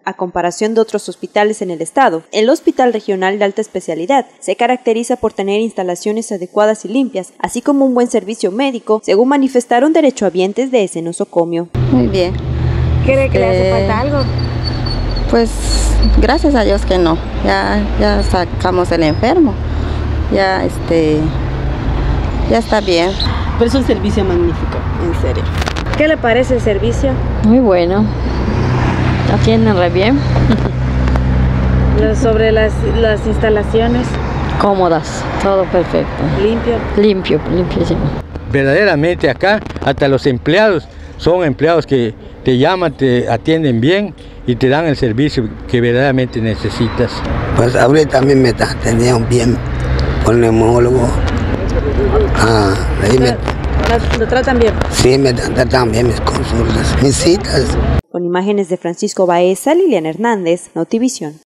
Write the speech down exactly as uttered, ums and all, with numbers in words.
A comparación de otros hospitales en el estado, el Hospital Regional de Alta Especialidad se caracteriza por tener instalaciones adecuadas y limpias, así como un buen servicio médico, según manifestaron derechohabientes de ese nosocomio. Muy bien. ¿Cree que eh, le hace falta algo? Pues gracias a Dios que no, ya, ya sacamos el enfermo, ya este, ya está bien. Pero es un servicio magnífico, en serio. ¿Qué le parece el servicio? Muy bueno, atienden re bien. Lo- sobre las, las instalaciones, Cómodas, todo perfecto. limpio. Limpio, limpiísimo. Verdaderamente acá, hasta los empleados son empleados que te llaman, te atienden bien y te dan el servicio que verdaderamente necesitas. Pues ahorita a mí me atendieron bien por el neumólogo. Ah, ahí me, ¿Lo, lo tratan bien? sí, me tratan bien mis consultas, mis citas. Con imágenes de Francisco Baeza, Liliana Hernández, Notivisión.